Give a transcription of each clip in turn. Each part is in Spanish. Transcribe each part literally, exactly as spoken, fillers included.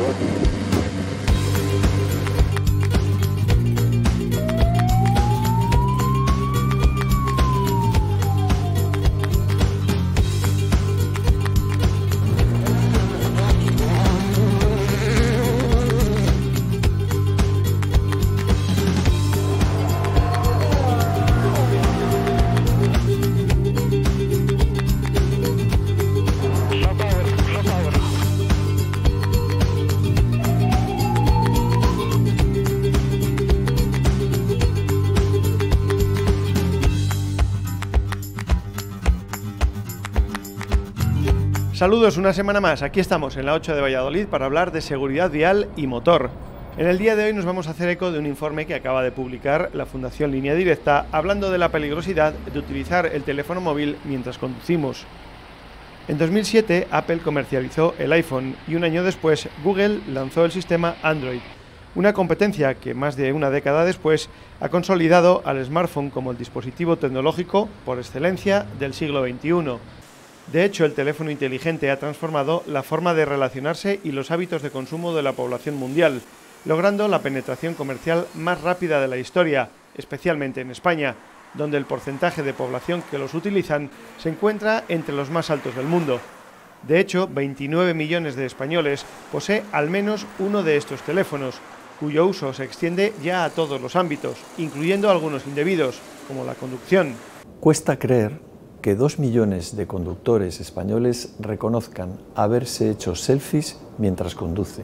Saludos una semana más, aquí estamos en la ocho de Valladolid para hablar de seguridad vial y motor. En el día de hoy nos vamos a hacer eco de un informe que acaba de publicar la Fundación Línea Directa hablando de la peligrosidad de utilizar el teléfono móvil mientras conducimos. En dos mil siete Apple comercializó el iPhone y un año después Google lanzó el sistema Android, una competencia que más de una década después ha consolidado al smartphone como el dispositivo tecnológico por excelencia del siglo veintiuno. De hecho, el teléfono inteligente ha transformado la forma de relacionarse y los hábitos de consumo de la población mundial, logrando la penetración comercial más rápida de la historia, especialmente en España, donde el porcentaje de población que los utilizan se encuentra entre los más altos del mundo. De hecho, veintinueve millones de españoles poseen al menos uno de estos teléfonos, cuyo uso se extiende ya a todos los ámbitos, incluyendo algunos indebidos, como la conducción. Cuesta creer que dos millones de conductores españoles reconozcan haberse hecho selfies mientras conducen.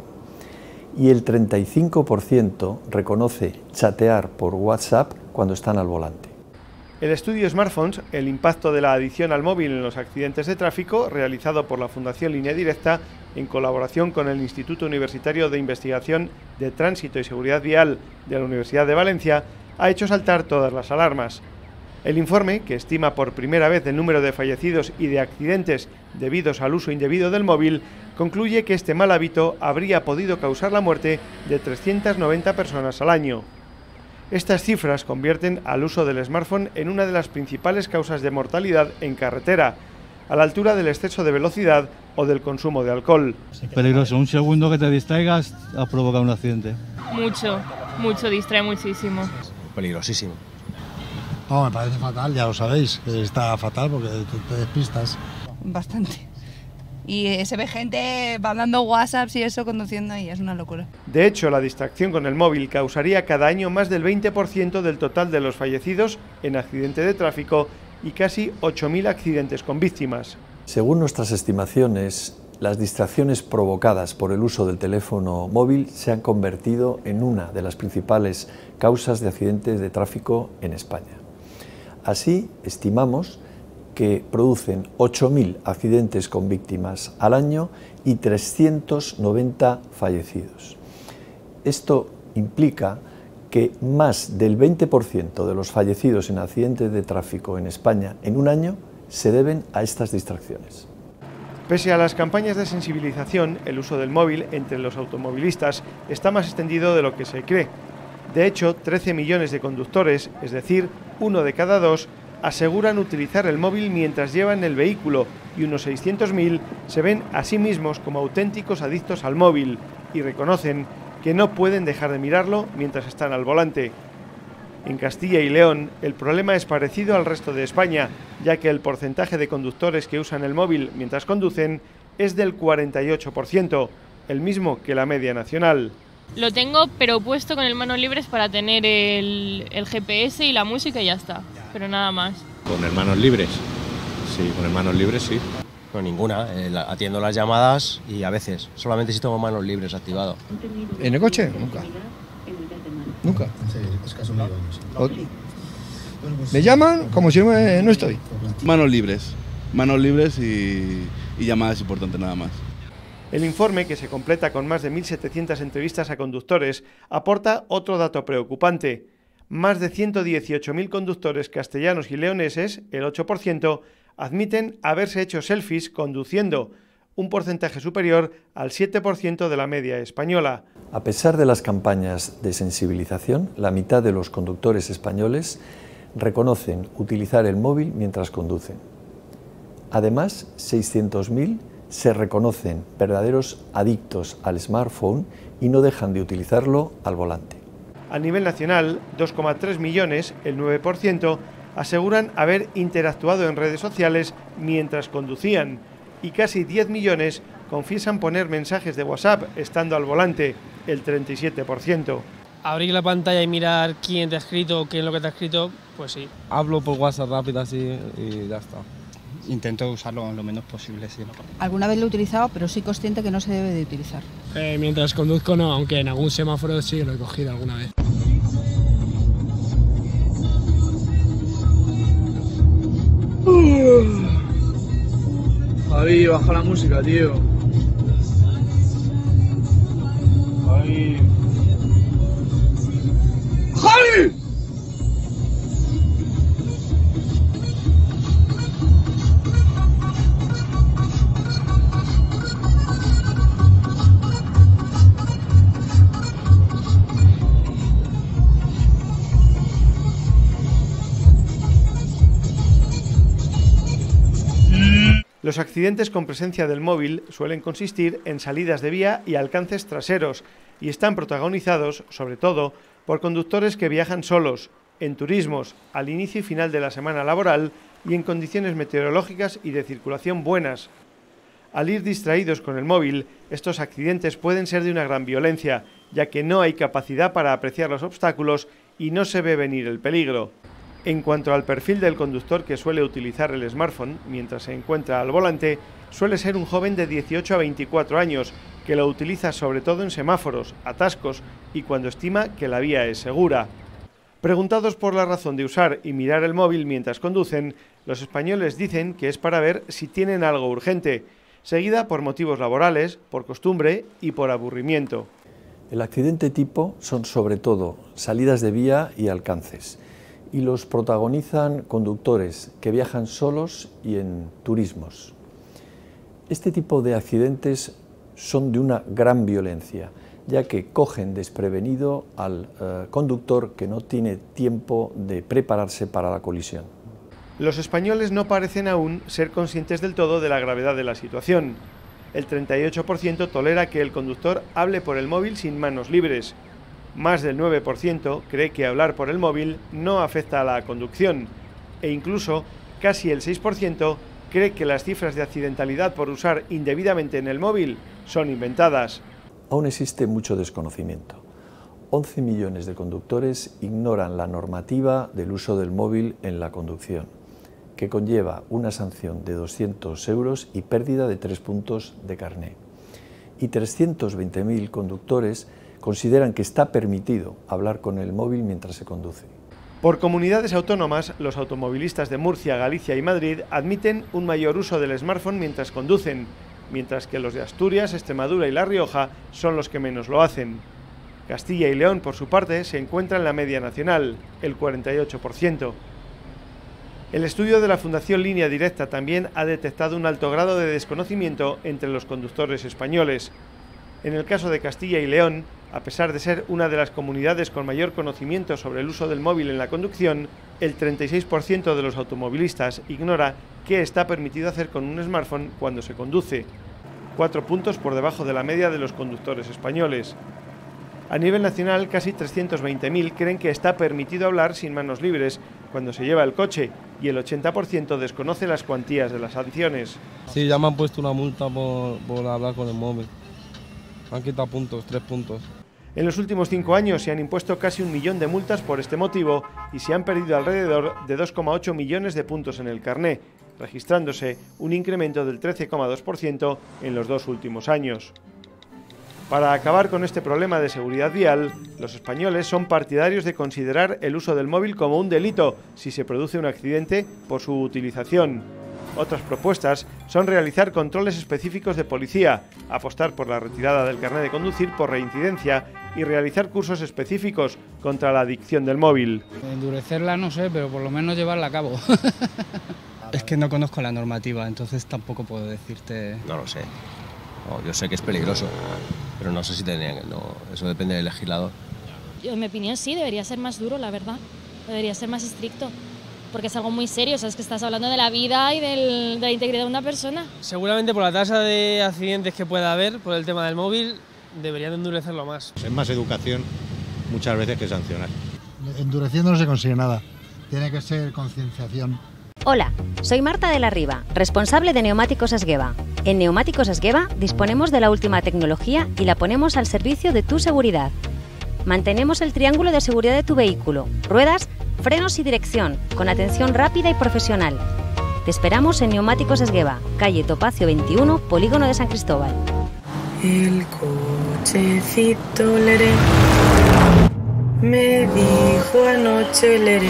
Y el treinta y cinco por ciento reconoce chatear por WhatsApp cuando están al volante. El estudio Smartphones, el impacto de la adicción al móvil en los accidentes de tráfico, realizado por la Fundación Línea Directa en colaboración con el Instituto Universitario de Investigación de Tránsito y Seguridad Vial de la Universidad de Valencia, ha hecho saltar todas las alarmas. El informe, que estima por primera vez el número de fallecidos y de accidentes debidos al uso indebido del móvil, concluye que este mal hábito habría podido causar la muerte de trescientas noventa personas al año. Estas cifras convierten al uso del smartphone en una de las principales causas de mortalidad en carretera, a la altura del exceso de velocidad o del consumo de alcohol. Peligroso, un segundo que te distraigas ha provocado un accidente. Mucho, mucho, distrae muchísimo. Peligrosísimo. No, me parece fatal, ya lo sabéis, está fatal porque te despistas. Bastante. Y se ve gente mandando WhatsApps y eso conduciendo y es una locura. De hecho, la distracción con el móvil causaría cada año más del veinte por ciento del total de los fallecidos en accidente de tráfico y casi ocho mil accidentes con víctimas. Según nuestras estimaciones, las distracciones provocadas por el uso del teléfono móvil se han convertido en una de las principales causas de accidentes de tráfico en España. Así, estimamos que producen ocho mil accidentes con víctimas al año y trescientos noventa fallecidos. Esto implica que más del veinte por ciento de los fallecidos en accidentes de tráfico en España en un año se deben a estas distracciones. Pese a las campañas de sensibilización, el uso del móvil entre los automovilistas está más extendido de lo que se cree. De hecho, trece millones de conductores, es decir, uno de cada dos, aseguran utilizar el móvil mientras llevan el vehículo y unos seiscientos mil se ven a sí mismos como auténticos adictos al móvil y reconocen que no pueden dejar de mirarlo mientras están al volante. En Castilla y León, el problema es parecido al resto de España, ya que el porcentaje de conductores que usan el móvil mientras conducen es del cuarenta y ocho por ciento, el mismo que la media nacional. Lo tengo, pero puesto con el manos libres para tener el, el G P S y la música y ya está, pero nada más. ¿Con el manos libres? Sí, con el manos libres sí. No, ninguna. Eh, la, atiendo las llamadas y a veces, solamente si tengo manos libres activado. ¿En el coche? Nunca. Nunca. Sí, es caso mío. Me llaman como si no, no estoy. Manos libres, manos libres y, y llamadas importantes nada más. El informe, que se completa con más de mil setecientas entrevistas a conductores, aporta otro dato preocupante. Más de ciento dieciocho mil conductores castellanos y leoneses, el ocho por ciento, admiten haberse hecho selfies conduciendo, un porcentaje superior al siete por ciento de la media española. A pesar de las campañas de sensibilización, la mitad de los conductores españoles reconocen utilizar el móvil mientras conducen. Además, seiscientos mil se reconocen verdaderos adictos al smartphone y no dejan de utilizarlo al volante. A nivel nacional, dos coma tres millones, el nueve por ciento, aseguran haber interactuado en redes sociales mientras conducían y casi diez millones confiesan poner mensajes de WhatsApp estando al volante, el treinta y siete por ciento. Abrir la pantalla y mirar quién te ha escrito, qué es lo que te ha escrito, pues sí. Hablo por WhatsApp rápido así y ya está. Intento usarlo lo menos posible, sí. Alguna vez lo he utilizado, pero soy consciente que no se debe de utilizar. Eh, mientras conduzco no, aunque en algún semáforo sí lo he cogido alguna vez. Javi, baja la música, tío. Javi. ¡Javi! Los accidentes con presencia del móvil suelen consistir en salidas de vía y alcances traseros y están protagonizados, sobre todo, por conductores que viajan solos, en turismos, al inicio y final de la semana laboral y en condiciones meteorológicas y de circulación buenas. Al ir distraídos con el móvil, estos accidentes pueden ser de una gran violencia, ya que no hay capacidad para apreciar los obstáculos y no se ve venir el peligro. En cuanto al perfil del conductor que suele utilizar el smartphone mientras se encuentra al volante, suele ser un joven de dieciocho a veinticuatro años, que lo utiliza sobre todo en semáforos, atascos y cuando estima que la vía es segura. Preguntados por la razón de usar y mirar el móvil mientras conducen, los españoles dicen que es para ver si tienen algo urgente, seguida por motivos laborales, por costumbre y por aburrimiento. El accidente tipo son sobre todo salidas de vía y alcances, y los protagonizan conductores que viajan solos y en turismos. Este tipo de accidentes son de una gran violencia, ya que cogen desprevenido al eh, conductor que no tiene tiempo de prepararse para la colisión. Los españoles no parecen aún ser conscientes del todo de la gravedad de la situación. El treinta y ocho por ciento tolera que el conductor hable por el móvil sin manos libres. Más del nueve por ciento cree que hablar por el móvil no afecta a la conducción e incluso casi el seis por ciento cree que las cifras de accidentalidad por usar indebidamente en el móvil son inventadas. Aún existe mucho desconocimiento. once millones de conductores ignoran la normativa del uso del móvil en la conducción, que conlleva una sanción de doscientos euros y pérdida de tres puntos de carné. Y trescientos veinte mil conductores consideran que está permitido hablar con el móvil mientras se conduce. Por comunidades autónomas, los automovilistas de Murcia, Galicia y Madrid admiten un mayor uso del smartphone mientras conducen, mientras que los de Asturias, Extremadura y La Rioja son los que menos lo hacen. Castilla y León, por su parte, se encuentra en la media nacional, el cuarenta y ocho por ciento. El estudio de la Fundación Línea Directa también ha detectado un alto grado de desconocimiento entre los conductores españoles. En el caso de Castilla y León, a pesar de ser una de las comunidades con mayor conocimiento sobre el uso del móvil en la conducción, el treinta y seis por ciento de los automovilistas ignora qué está permitido hacer con un smartphone cuando se conduce, cuatro puntos por debajo de la media de los conductores españoles. A nivel nacional, casi trescientos veinte mil creen que está permitido hablar sin manos libres cuando se lleva el coche y el ochenta por ciento desconoce las cuantías de las sanciones. Sí, ya me han puesto una multa por, por hablar con el móvil. Han quitado puntos, tres puntos. En los últimos cinco años se han impuesto casi un millón de multas por este motivo y se han perdido alrededor de dos coma ocho millones de puntos en el carné, registrándose un incremento del trece coma dos por ciento en los dos últimos años. Para acabar con este problema de seguridad vial, los españoles son partidarios de considerar el uso del móvil como un delito si se produce un accidente por su utilización. Otras propuestas son realizar controles específicos de policía, apostar por la retirada del carné de conducir por reincidencia y realizar cursos específicos contra la adicción del móvil. Endurecerla no sé, pero por lo menos llevarla a cabo. Es que no conozco la normativa, entonces tampoco puedo decirte... No lo sé. No, yo sé que es peligroso, pero no sé si tendría que... No, eso depende del legislador. Yo, en mi opinión sí, debería ser más duro, la verdad. Debería ser más estricto. porque es algo muy serio, sabes que estás hablando de la vida y del, de la integridad de una persona. Seguramente por la tasa de accidentes que pueda haber, por el tema del móvil, deberían endurecerlo más. Es más educación muchas veces que sancionar. Endureciendo no se consigue nada, tiene que ser concienciación. Hola, soy Marta de la Riva, responsable de Neumáticos Esgueva. En Neumáticos Esgueva disponemos de la última tecnología y la ponemos al servicio de tu seguridad. Mantenemos el triángulo de seguridad de tu vehículo, ruedas, frenos y dirección, con atención rápida y profesional. Te esperamos en Neumáticos Esgueva, calle Topacio veintiuno, Polígono de San Cristóbal. El cochecito leré, me dijo anoche leré,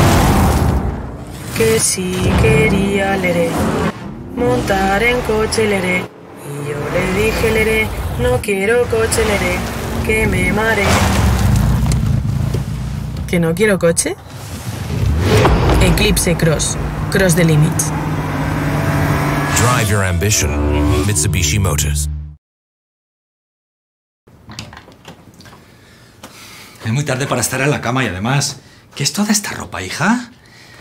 que si quería leré, montar en coche leré. Y yo le dije leré, no quiero coche leré, que me mareé. ¿Que no quiero coche? Eclipse Cross, Cross the Limits. Drive your ambition, Mitsubishi Motors. Es muy tarde para estar en la cama y además, ¿qué es toda esta ropa, hija?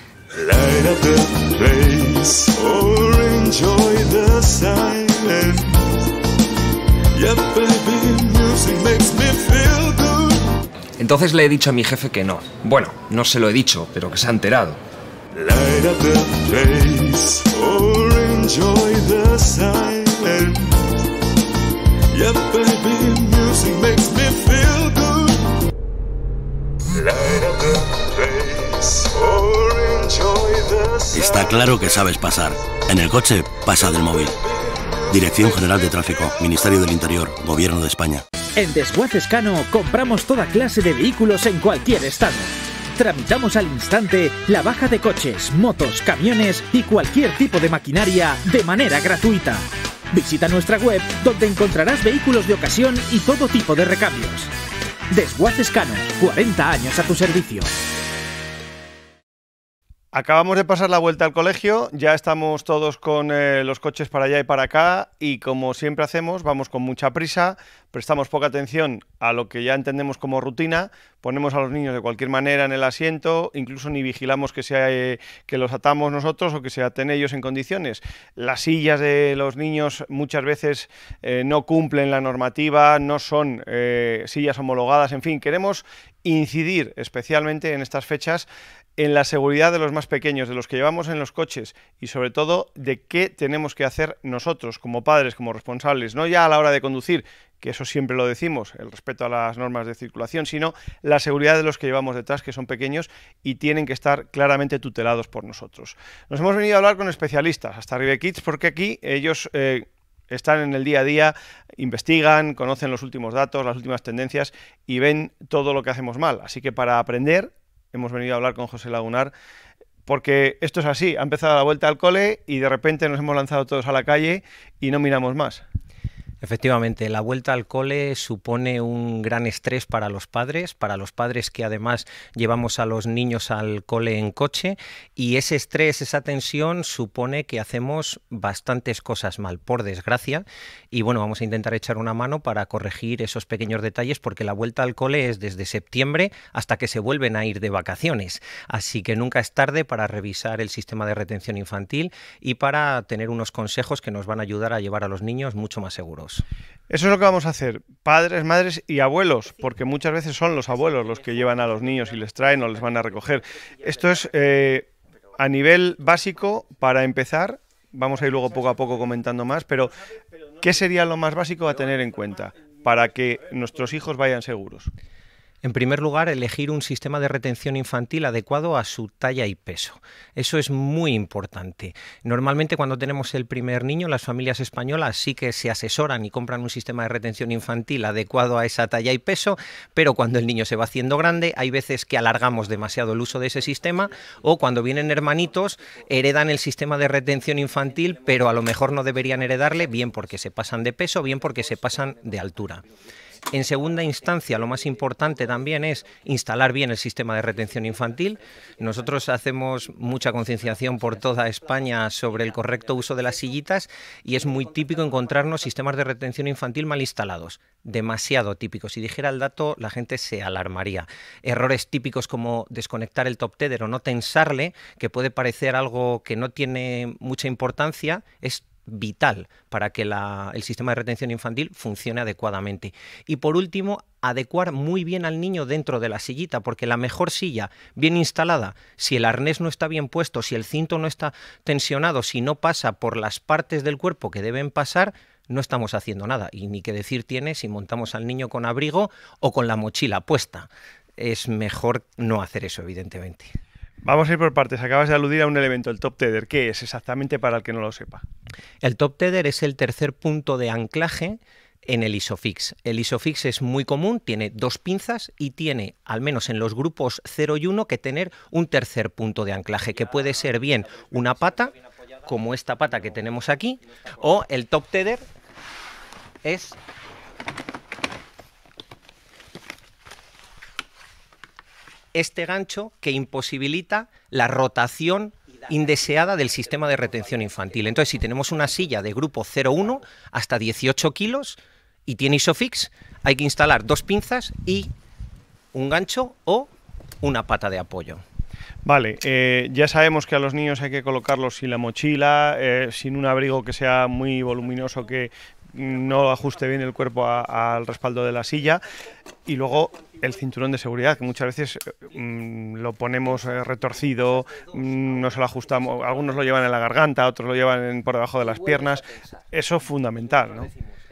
Entonces le he dicho a mi jefe que no. Bueno, no se lo he dicho, pero que se ha enterado. Está claro que sabes pasar. En el coche, pasa del móvil. Dirección General de Tráfico, Ministerio del Interior, Gobierno de España. En Desguaces Cano compramos toda clase de vehículos en cualquier estado. Tramitamos al instante la baja de coches, motos, camiones y cualquier tipo de maquinaria de manera gratuita. Visita nuestra web donde encontrarás vehículos de ocasión y todo tipo de recambios. Desguaces Cano, cuarenta años a tu servicio. Acabamos de pasar la vuelta al colegio, ya estamos todos con eh, los coches para allá y para acá y como siempre hacemos, vamos con mucha prisa, prestamos poca atención a lo que ya entendemos como rutina, ponemos a los niños de cualquier manera en el asiento, incluso ni vigilamos que, sea, eh, que los atamos nosotros o que se aten ellos en condiciones. Las sillas de los niños muchas veces eh, no cumplen la normativa, no son eh, sillas homologadas, en fin, queremos incidir especialmente en estas fechas en la seguridad de los más pequeños, de los que llevamos en los coches y sobre todo de qué tenemos que hacer nosotros como padres, como responsables, no ya a la hora de conducir, que eso siempre lo decimos, el respeto a las normas de circulación, sino la seguridad de los que llevamos detrás, que son pequeños y tienen que estar claramente tutelados por nosotros. Nos hemos venido a hablar con especialistas, hasta Arriba Kids, porque aquí ellos eh, están en el día a día, investigan, conocen los últimos datos, las últimas tendencias y ven todo lo que hacemos mal. Así que para aprender hemos venido a hablar con José Lagunar, porque esto es así, ha empezado la vuelta al cole y de repente nos hemos lanzado todos a la calle y no miramos más. Efectivamente, la vuelta al cole supone un gran estrés para los padres, para los padres que además llevamos a los niños al cole en coche, y ese estrés, esa tensión supone que hacemos bastantes cosas mal, por desgracia, y bueno, vamos a intentar echar una mano para corregir esos pequeños detalles porque la vuelta al cole es desde septiembre hasta que se vuelven a ir de vacaciones, así que nunca es tarde para revisar el sistema de retención infantil y para tener unos consejos que nos van a ayudar a llevar a los niños mucho más seguros. Eso es lo que vamos a hacer, padres, madres y abuelos, porque muchas veces son los abuelos los que llevan a los niños y les traen o les van a recoger. Esto es eh, a nivel básico para empezar, vamos a ir luego poco a poco comentando más, pero ¿qué sería lo más básico a tener en cuenta para que nuestros hijos vayan seguros? En primer lugar, elegir un sistema de retención infantil adecuado a su talla y peso. Eso es muy importante. Normalmente cuando tenemos el primer niño, las familias españolas sí que se asesoran y compran un sistema de retención infantil adecuado a esa talla y peso, pero cuando el niño se va haciendo grande, hay veces que alargamos demasiado el uso de ese sistema, o cuando vienen hermanitos, heredan el sistema de retención infantil, pero a lo mejor no deberían heredarle, bien porque se pasan de peso, bien porque se pasan de altura. En segunda instancia, lo más importante también es instalar bien el sistema de retención infantil. Nosotros hacemos mucha concienciación por toda España sobre el correcto uso de las sillitas y es muy típico encontrarnos sistemas de retención infantil mal instalados, demasiado típicos. Si dijera el dato, la gente se alarmaría. Errores típicos como desconectar el top tether o no tensarle, que puede parecer algo que no tiene mucha importancia, es vital para que la, el sistema de retención infantil funcione adecuadamente. Y por último, adecuar muy bien al niño dentro de la sillita, porque la mejor silla bien instalada, si el arnés no está bien puesto, si el cinto no está tensionado, si no pasa por las partes del cuerpo que deben pasar, no estamos haciendo nada. Y ni qué decir tiene si montamos al niño con abrigo o con la mochila puesta. Es mejor no hacer eso, evidentemente. Vamos a ir por partes. Acabas de aludir a un elemento, el top tether. ¿Qué es exactamente para el que no lo sepa? El top tether es el tercer punto de anclaje en el ISOFIX. El ISOFIX es muy común, tiene dos pinzas y tiene, al menos en los grupos cero y uno, que tener un tercer punto de anclaje, que puede ser bien una pata, como esta pata que tenemos aquí, o el top tether es este gancho que imposibilita la rotación indeseada del sistema de retención infantil. Entonces, si tenemos una silla de grupo cero uno hasta dieciocho kilos y tiene ISOFIX, hay que instalar dos pinzas y un gancho o una pata de apoyo. Vale, eh, ya sabemos que a los niños hay que colocarlos sin la mochila, eh, sin un abrigo que sea muy voluminoso, que no ajuste bien el cuerpo a, al respaldo de la silla, y luego el cinturón de seguridad, que muchas veces mmm, lo ponemos eh, retorcido, mmm, no se lo ajustamos, algunos lo llevan en la garganta, otros lo llevan en, por debajo de las piernas. Eso es fundamental, ¿no?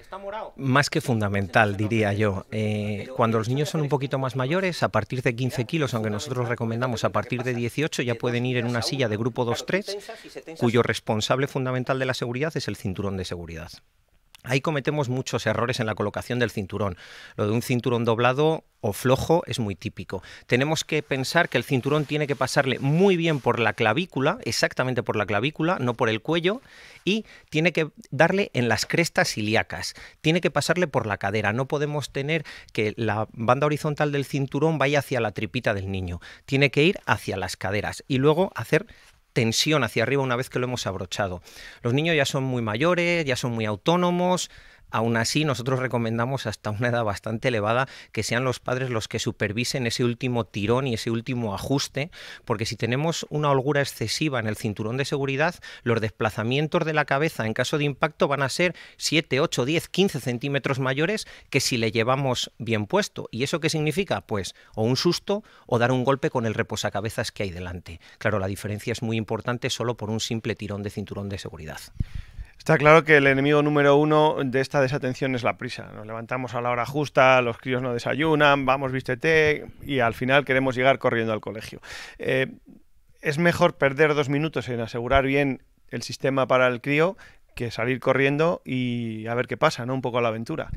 Más que fundamental, diría yo. Eh, cuando los niños son un poquito más mayores, a partir de quince kilos, aunque nosotros recomendamos a partir de dieciocho, ya pueden ir en una silla de grupo dos tres, cuyo responsable fundamental de la seguridad es el cinturón de seguridad. Ahí cometemos muchos errores en la colocación del cinturón. Lo de un cinturón doblado o flojo es muy típico. Tenemos que pensar que el cinturón tiene que pasarle muy bien por la clavícula, exactamente por la clavícula, no por el cuello, y tiene que darle en las crestas ilíacas, tiene que pasarle por la cadera. No podemos tener que la banda horizontal del cinturón vaya hacia la tripita del niño, tiene que ir hacia las caderas y luego hacer tensión hacia arriba una vez que lo hemos abrochado. Los niños ya son muy mayores, ya son muy autónomos. Aún así, nosotros recomendamos hasta una edad bastante elevada que sean los padres los que supervisen ese último tirón y ese último ajuste, porque si tenemos una holgura excesiva en el cinturón de seguridad, los desplazamientos de la cabeza en caso de impacto van a ser siete, ocho, diez, quince centímetros mayores que si le llevamos bien puesto. ¿Y eso qué significa? Pues o un susto o dar un golpe con el reposacabezas que hay delante. Claro, la diferencia es muy importante solo por un simple tirón de cinturón de seguridad. Está claro que el enemigo número uno de esta desatención es la prisa. Nos levantamos a la hora justa, los críos no desayunan, vamos, vístete, y al final queremos llegar corriendo al colegio. Eh, es mejor perder dos minutos en asegurar bien el sistema para el crío que salir corriendo y a ver qué pasa, ¿no? Un poco a la aventura.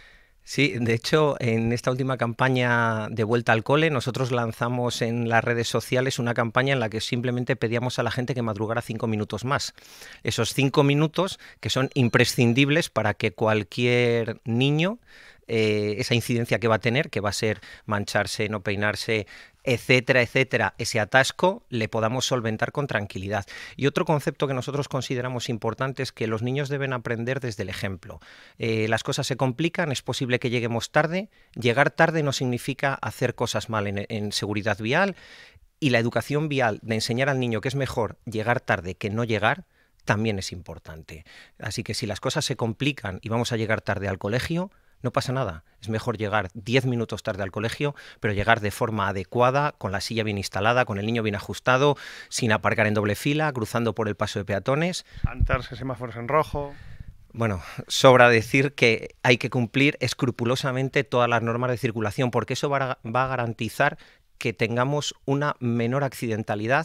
Sí, de hecho, en esta última campaña de vuelta al cole, nosotros lanzamos en las redes sociales una campaña en la que simplemente pedíamos a la gente que madrugara cinco minutos más. Esos cinco minutos que son imprescindibles para que cualquier niño, eh, esa incidencia que va a tener, que va a ser mancharse, no peinarse, etcétera, etcétera, ese atasco le podamos solventar con tranquilidad. Y otro concepto que nosotros consideramos importante es que los niños deben aprender desde el ejemplo. Eh, las cosas se complican, es posible que lleguemos tarde. Llegar tarde no significa hacer cosas mal en, en seguridad vial, y la educación vial de enseñar al niño que es mejor llegar tarde que no llegar también es importante. Así que si las cosas se complican y vamos a llegar tarde al colegio, no pasa nada, es mejor llegar diez minutos tarde al colegio, pero llegar de forma adecuada, con la silla bien instalada, con el niño bien ajustado, sin aparcar en doble fila, cruzando por el paso de peatones. Saltarse semáforos en rojo. Bueno, sobra decir que hay que cumplir escrupulosamente todas las normas de circulación, porque eso va a, va a garantizar que tengamos una menor accidentalidad,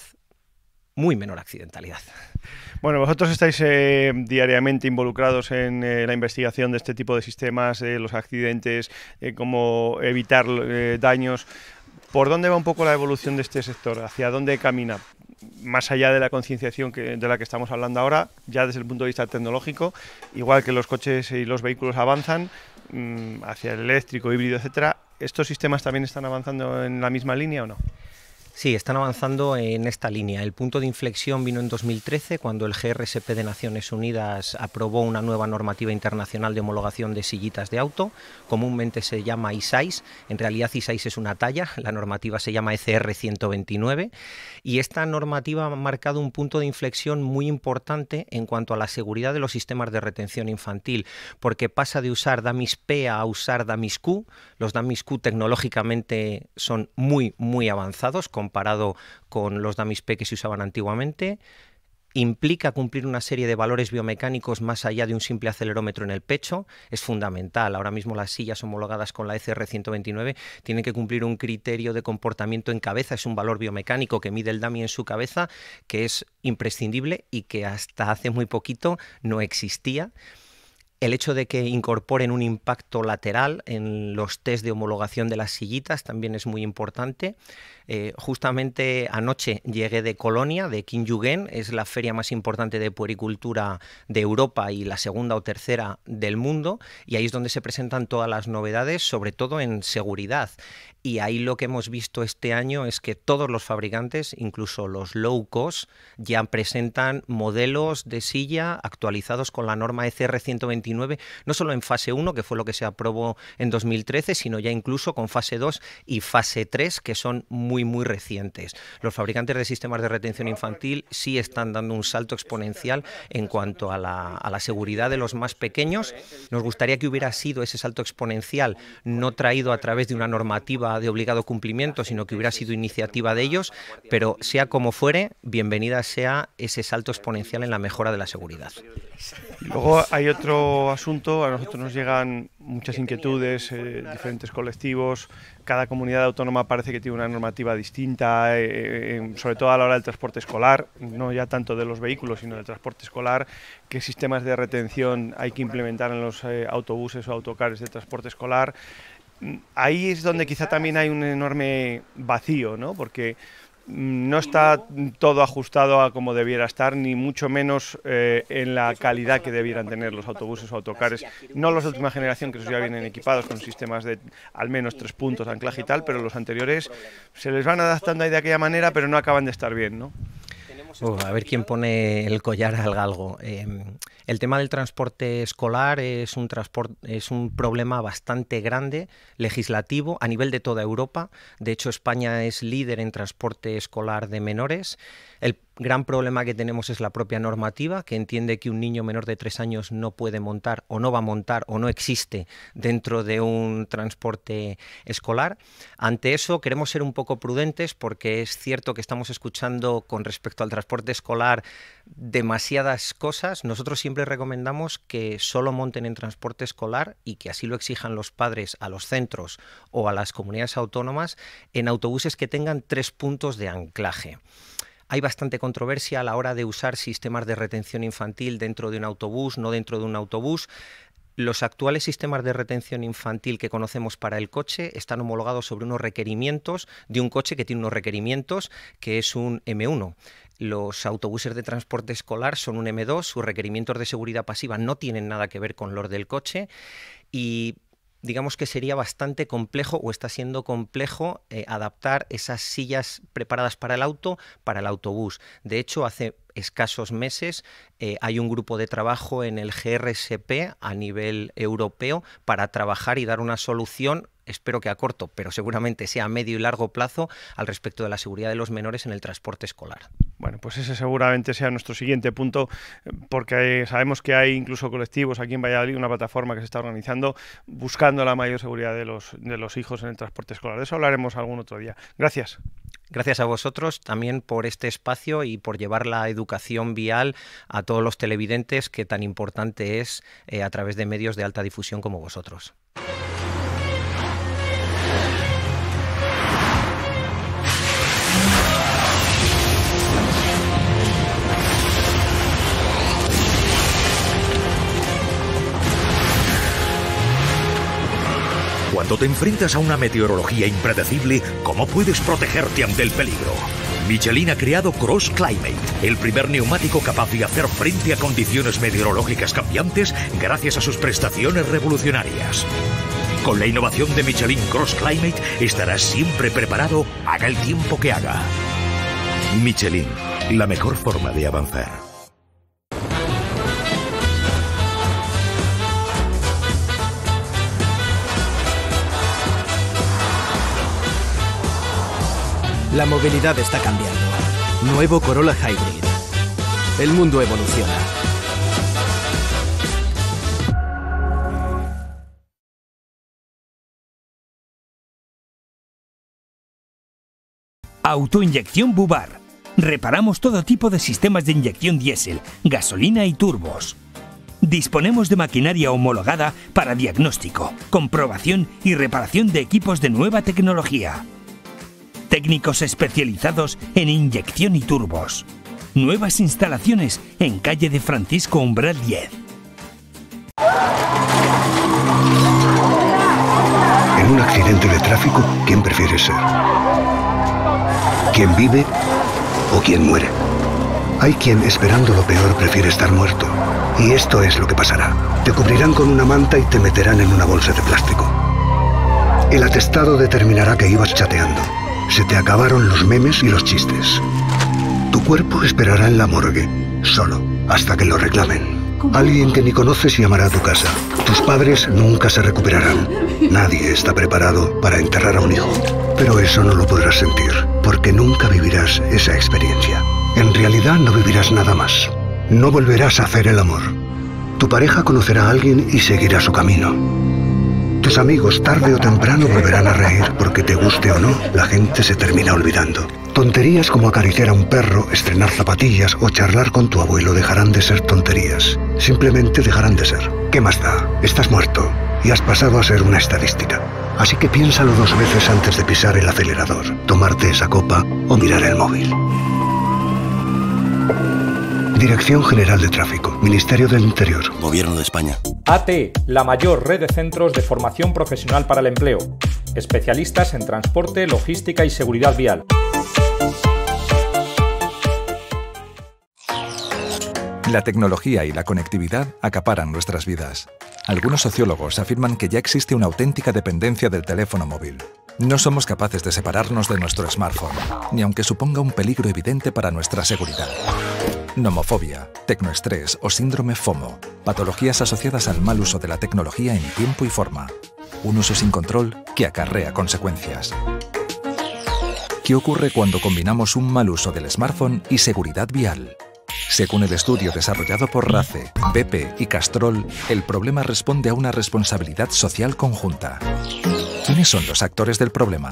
muy menor accidentalidad. Bueno, vosotros estáis eh, diariamente involucrados en eh, la investigación de este tipo de sistemas, eh, los accidentes, eh, cómo evitar eh, daños. ¿Por dónde va un poco la evolución de este sector? ¿Hacia dónde camina? Más allá de la concienciación que, de la que estamos hablando ahora, ya desde el punto de vista tecnológico, igual que los coches y los vehículos avanzan, mmm, hacia el eléctrico, híbrido, etcétera. ¿Estos sistemas también están avanzando en la misma línea o no? Sí, están avanzando en esta línea. El punto de inflexión vino en dos mil trece, cuando el G R S P de Naciones Unidas aprobó una nueva normativa internacional de homologación de sillitas de auto. Comúnmente se llama I S A I S, en realidad I S A I S es una talla, la normativa se llama E C R ciento veintinueve, y esta normativa ha marcado un punto de inflexión muy importante en cuanto a la seguridad de los sistemas de retención infantil, porque pasa de usar dummies P a usar dummies Q. Los dummies Q tecnológicamente son muy, muy avanzados, con comparado con los dummies P que se usaban antiguamente. Implica cumplir una serie de valores biomecánicos más allá de un simple acelerómetro en el pecho. Es fundamental. Ahora mismo las sillas homologadas con la E C R ciento veintinueve tienen que cumplir un criterio de comportamiento en cabeza. Es un valor biomecánico que mide el dummy en su cabeza, que es imprescindible y que hasta hace muy poquito no existía. El hecho de que incorporen un impacto lateral en los test de homologación de las sillitas también es muy importante. Eh, justamente anoche llegué de Colonia, de Kinjugend, es la feria más importante de puericultura de Europa y la segunda o tercera del mundo, y ahí es donde se presentan todas las novedades, sobre todo en seguridad. Y ahí lo que hemos visto este año es que todos los fabricantes, incluso los low cost, ya presentan modelos de silla actualizados con la norma E C R ciento veintinueve, no solo en fase uno, que fue lo que se aprobó en dos mil trece, sino ya incluso con fase dos y fase tres, que son muy, muy recientes. Los fabricantes de sistemas de retención infantil sí están dando un salto exponencial en cuanto a la, a la seguridad de los más pequeños. Nos gustaría que hubiera sido ese salto exponencial no traído a través de una normativa de obligado cumplimiento, sino que hubiera sido iniciativa de ellos, pero sea como fuere, bienvenida sea ese salto exponencial en la mejora de la seguridad. Luego hay otro asunto, a nosotros nos llegan muchas inquietudes, eh, diferentes colectivos, cada comunidad autónoma parece que tiene una normativa distinta, eh, eh, sobre todo a la hora del transporte escolar, no ya tanto de los vehículos, sino del transporte escolar, qué sistemas de retención hay que implementar en los eh, autobuses o autocares de transporte escolar. Ahí es donde quizá también hay un enorme vacío, ¿no? Porque no está todo ajustado a como debiera estar, ni mucho menos eh, en la calidad que debieran tener los autobuses o autocares. No los de última generación, que esos ya vienen equipados con sistemas de al menos tres puntos, anclaje y tal, pero los anteriores se les van adaptando ahí de aquella manera, pero no acaban de estar bien, ¿no? Uh, a ver quién pone el collar al galgo. Eh, el tema del transporte escolar es un, transport, es un problema bastante grande, legislativo, a nivel de toda Europa. De hecho, España es líder en transporte escolar de menores. El gran problema que tenemos es la propia normativa, que entiende que un niño menor de tres años no puede montar o no va a montar o no existe dentro de un transporte escolar. Ante eso queremos ser un poco prudentes, porque es cierto que estamos escuchando con respecto al transporte escolar demasiadas cosas. Nosotros siempre recomendamos que solo monten en transporte escolar, y que así lo exijan los padres a los centros o a las comunidades autónomas, en autobuses que tengan tres puntos de anclaje. Hay bastante controversia a la hora de usar sistemas de retención infantil dentro de un autobús, no dentro de un autobús. Los actuales sistemas de retención infantil que conocemos para el coche están homologados sobre unos requerimientos de un coche que tiene unos requerimientos, que es un eme uno. Los autobuses de transporte escolar son un eme dos, sus requerimientos de seguridad pasiva no tienen nada que ver con los del coche, y digamos que sería bastante complejo, o está siendo complejo, eh, adaptar esas sillas preparadas para el auto para el autobús. De hecho, hace escasos meses eh, hay un grupo de trabajo en el G R S P a nivel europeo para trabajar y dar una solución, espero que a corto, pero seguramente sea a medio y largo plazo, al respecto de la seguridad de los menores en el transporte escolar. Bueno, pues ese seguramente sea nuestro siguiente punto, porque sabemos que hay incluso colectivos aquí en Valladolid, una plataforma que se está organizando buscando la mayor seguridad de los, de los hijos en el transporte escolar. De eso hablaremos algún otro día. Gracias. Gracias a vosotros también por este espacio y por llevar la educación vial a todos los televidentes, que tan importante es eh, a través de medios de alta difusión como vosotros. Cuando te enfrentas a una meteorología impredecible, ¿cómo puedes protegerte ante el peligro? Michelin ha creado Cross Climate, el primer neumático capaz de hacer frente a condiciones meteorológicas cambiantes gracias a sus prestaciones revolucionarias. Con la innovación de Michelin Cross Climate estarás siempre preparado, haga el tiempo que haga. Michelin, la mejor forma de avanzar. La movilidad está cambiando. Nuevo Corolla Hybrid. El mundo evoluciona. Autoinyección Bubar. Reparamos todo tipo de sistemas de inyección diésel, gasolina y turbos. Disponemos de maquinaria homologada para diagnóstico, comprobación y reparación de equipos de nueva tecnología. Técnicos especializados en inyección y turbos. Nuevas instalaciones en calle de Francisco Umbral diez. En un accidente de tráfico, ¿quién prefieres ser? ¿Quién vive o quién muere? Hay quien, esperando lo peor, prefiere estar muerto. Y esto es lo que pasará. Te cubrirán con una manta y te meterán en una bolsa de plástico. El atestado determinará que ibas chateando. Se te acabaron los memes y los chistes. Tu cuerpo esperará en la morgue, solo, hasta que lo reclamen. Alguien que ni conoces llamará a tu casa. Tus padres nunca se recuperarán. Nadie está preparado para enterrar a un hijo. Pero eso no lo podrás sentir, porque nunca vivirás esa experiencia. En realidad no vivirás nada más. No volverás a hacer el amor. Tu pareja conocerá a alguien y seguirá su camino. Tus amigos tarde o temprano volverán a reír porque te guste o no, la gente se termina olvidando. Tonterías como acariciar a un perro, estrenar zapatillas o charlar con tu abuelo dejarán de ser tonterías. Simplemente dejarán de ser. ¿Qué más da? Estás muerto y has pasado a ser una estadística. Así que piénsalo dos veces antes de pisar el acelerador, tomarte esa copa o mirar el móvil. Dirección General de Tráfico, Ministerio del Interior, Gobierno de España. A T, la mayor red de centros de formación profesional para el empleo. Especialistas en transporte, logística y seguridad vial. La tecnología y la conectividad acaparan nuestras vidas. Algunos sociólogos afirman que ya existe una auténtica dependencia del teléfono móvil. No somos capaces de separarnos de nuestro smartphone, ni aunque suponga un peligro evidente para nuestra seguridad. Nomofobia, tecnoestrés o síndrome FOMO, patologías asociadas al mal uso de la tecnología en tiempo y forma. Un uso sin control que acarrea consecuencias. ¿Qué ocurre cuando combinamos un mal uso del smartphone y seguridad vial? Según el estudio desarrollado por RACE, B P y Castrol, el problema responde a una responsabilidad social conjunta. ¿Quiénes son los actores del problema?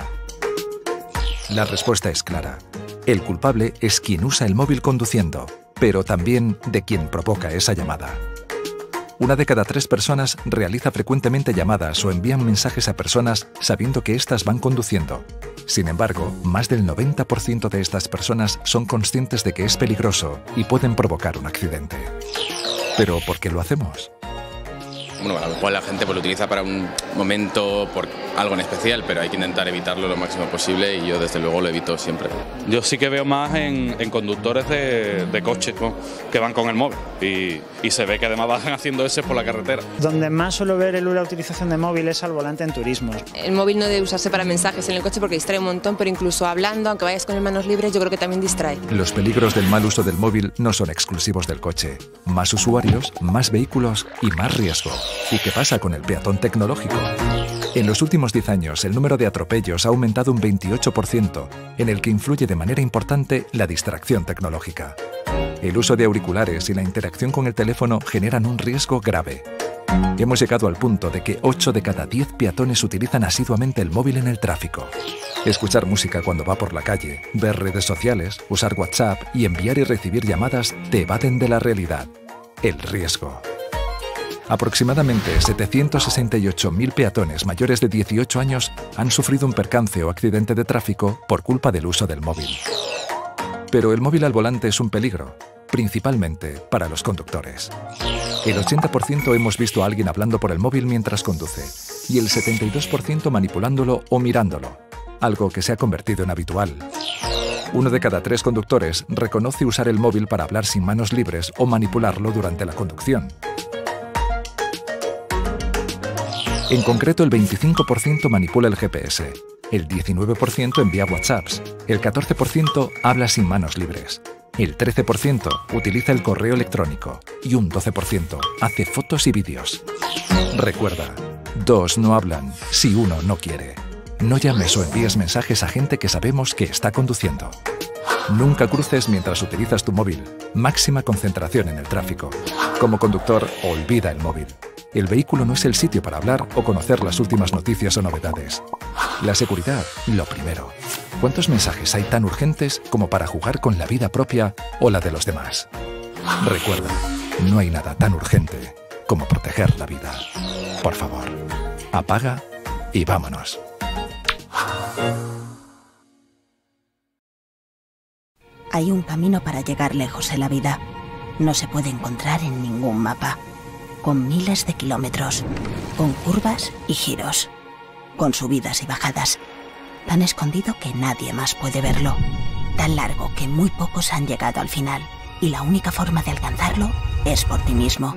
La respuesta es clara. El culpable es quien usa el móvil conduciendo, pero también de quien provoca esa llamada. Una de cada tres personas realiza frecuentemente llamadas o envían mensajes a personas sabiendo que éstas van conduciendo. Sin embargo, más del noventa por ciento de estas personas son conscientes de que es peligroso y pueden provocar un accidente. ¿Pero por qué lo hacemos? Bueno, a lo mejor la gente pues, lo utiliza para un momento, por algo en especial, pero hay que intentar evitarlo lo máximo posible y yo desde luego lo evito siempre. Yo sí que veo más en, en conductores de, de coches, ¿no?, que van con el móvil y, y se ve que además van haciendo ese por la carretera. Donde más suelo ver la utilización de móvil es al volante en turismos. El móvil no debe usarse para mensajes en el coche porque distrae un montón, pero incluso hablando, aunque vayas con las manos libres, yo creo que también distrae. Los peligros del mal uso del móvil no son exclusivos del coche. Más usuarios, más vehículos y más riesgo. ¿Y qué pasa con el peatón tecnológico? En los últimos diez años, el número de atropellos ha aumentado un veintiocho por ciento, en el que influye de manera importante la distracción tecnológica. El uso de auriculares y la interacción con el teléfono generan un riesgo grave. Hemos llegado al punto de que ocho de cada diez peatones utilizan asiduamente el móvil en el tráfico. Escuchar música cuando va por la calle, ver redes sociales, usar WhatsApp y enviar y recibir llamadas te evaden de la realidad. El riesgo. Aproximadamente setecientos sesenta y ocho mil peatones mayores de dieciocho años han sufrido un percance o accidente de tráfico por culpa del uso del móvil. Pero el móvil al volante es un peligro, principalmente para los conductores. El ochenta por ciento hemos visto a alguien hablando por el móvil mientras conduce y el setenta y dos por ciento manipulándolo o mirándolo, algo que se ha convertido en habitual. Uno de cada tres conductores reconoce usar el móvil para hablar sin manos libres o manipularlo durante la conducción. En concreto, el veinticinco por ciento manipula el G P S, el diecinueve por ciento envía WhatsApps, el catorce por ciento habla sin manos libres, el trece por ciento utiliza el correo electrónico y un doce por ciento hace fotos y vídeos. Recuerda, dos no hablan si uno no quiere. No llames o envíes mensajes a gente que sabemos que está conduciendo. Nunca cruces mientras utilizas tu móvil. Máxima concentración en el tráfico. Como conductor, olvida el móvil. El vehículo no es el sitio para hablar o conocer las últimas noticias o novedades. La seguridad, lo primero. ¿Cuántos mensajes hay tan urgentes como para jugar con la vida propia o la de los demás? Recuerda, no hay nada tan urgente como proteger la vida. Por favor, apaga y vámonos. Hay un camino para llegar lejos en la vida. No se puede encontrar en ningún mapa. Con miles de kilómetros, con curvas y giros, con subidas y bajadas, tan escondido que nadie más puede verlo, tan largo que muy pocos han llegado al final, y la única forma de alcanzarlo es por ti mismo.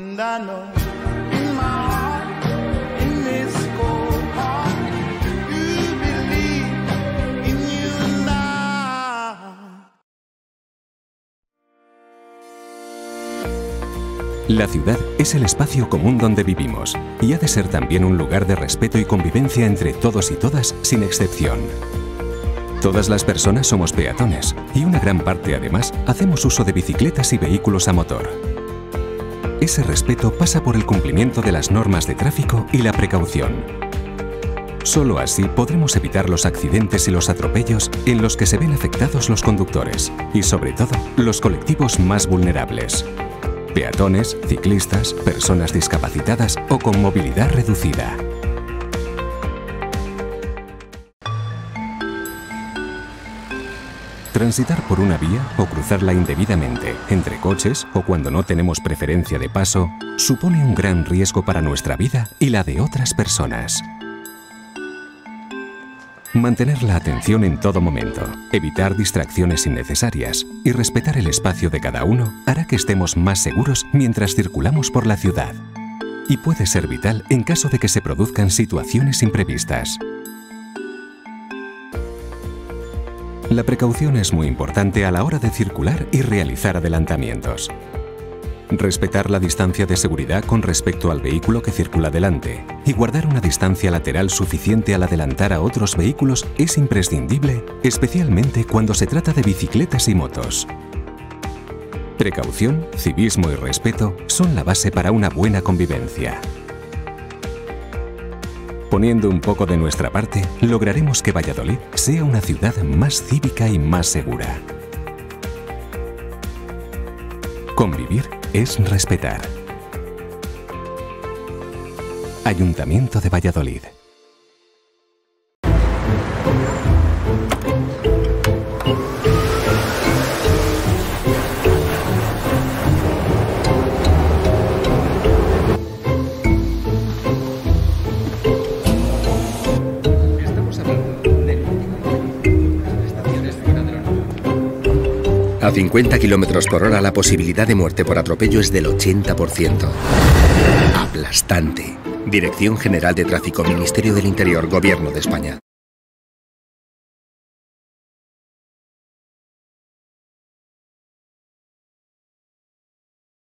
La ciudad es el espacio común donde vivimos y ha de ser también un lugar de respeto y convivencia entre todos y todas, sin excepción. Todas las personas somos peatones y una gran parte, además, hacemos uso de bicicletas y vehículos a motor. Ese respeto pasa por el cumplimiento de las normas de tráfico y la precaución. Solo así podremos evitar los accidentes y los atropellos en los que se ven afectados los conductores y, sobre todo, los colectivos más vulnerables. Peatones, ciclistas, personas discapacitadas o con movilidad reducida. Transitar por una vía o cruzarla indebidamente, entre coches o cuando no tenemos preferencia de paso, supone un gran riesgo para nuestra vida y la de otras personas. Mantener la atención en todo momento, evitar distracciones innecesarias y respetar el espacio de cada uno hará que estemos más seguros mientras circulamos por la ciudad. Y puede ser vital en caso de que se produzcan situaciones imprevistas. La precaución es muy importante a la hora de circular y realizar adelantamientos. Respetar la distancia de seguridad con respecto al vehículo que circula delante y guardar una distancia lateral suficiente al adelantar a otros vehículos es imprescindible, especialmente cuando se trata de bicicletas y motos. Precaución, civismo y respeto son la base para una buena convivencia. Poniendo un poco de nuestra parte, lograremos que Valladolid sea una ciudad más cívica y más segura. Convivir es respetar. Ayuntamiento de Valladolid. A cincuenta kilómetros por hora la posibilidad de muerte por atropello es del ochenta por ciento. Aplastante. Dirección General de Tráfico, Ministerio del Interior, Gobierno de España.